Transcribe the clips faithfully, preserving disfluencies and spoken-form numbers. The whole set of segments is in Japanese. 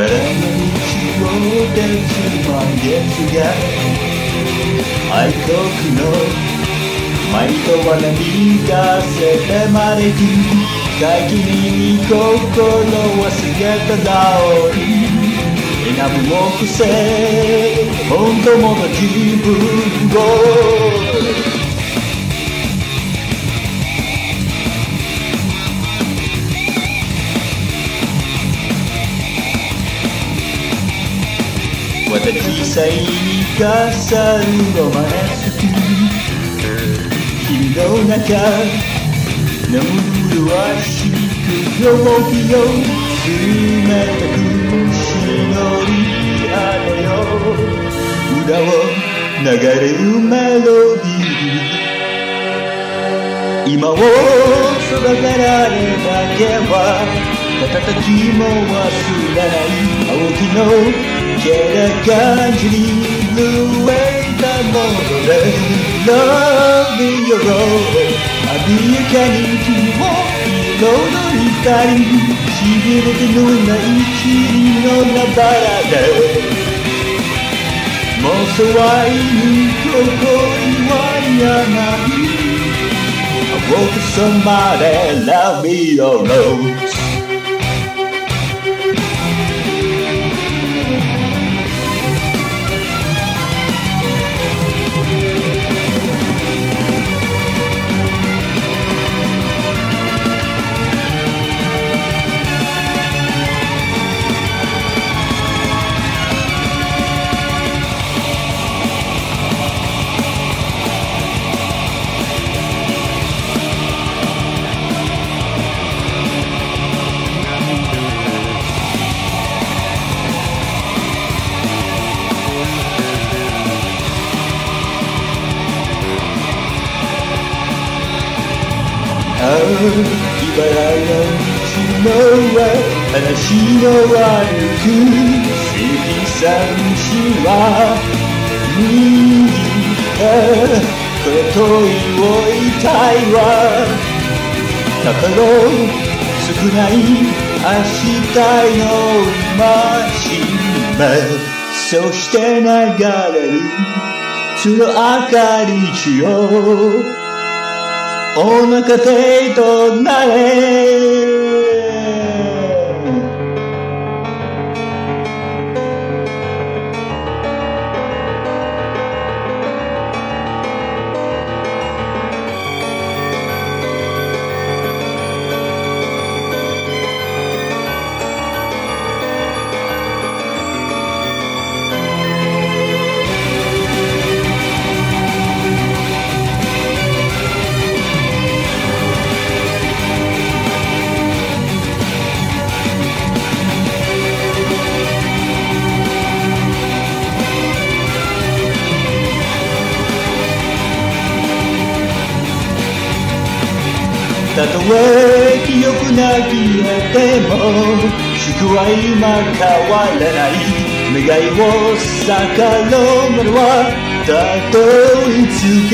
の道を照らす満月が愛国の舞とは涙せてまでく先に心忘れただろう選ぶもくせ本当もの自分を私さえに傘るロマンス日の中眠る足くよもきよ冷たく忍び雨の裏を流れるメロディー今を育てられだけは瞬きも忘れない青木の気高じに震えたもので Love me your road あびやかに君を彩りたいしびれてのない霧のなばらでもうそわいにここにはいらない I want somebody love me your road茨の道の上話の歩く関三氏は右へこれ問いをいたいわ高の少ない明日の今しめそして流れるその明かり地をお腹手となれたとえ記憶なきえても祝は今変わらない願いを逆ろうまではたどり着け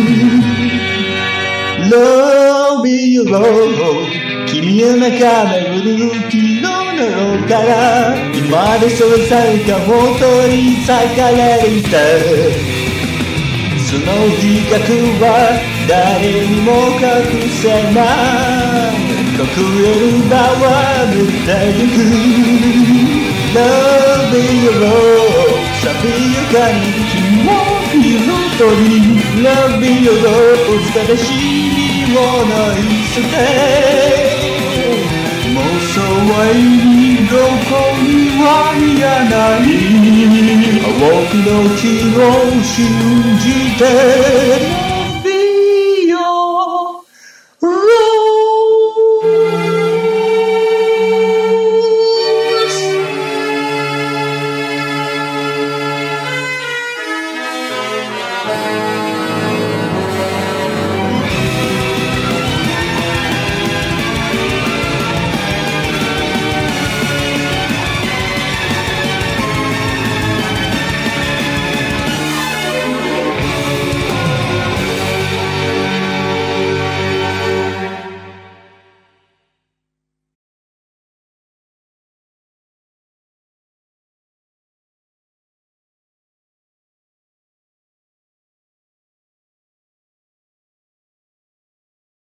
る Love me your road 君の中巡る昨日の夜から今でそれされた元に裂かれてその自覚は誰にも隠せない隠れる場は無駄ゆく Love me your road 錆びゆかに君を彩り Love me your road 正しいものい捨て妄想はいにどこにはいらない多くの気を信じて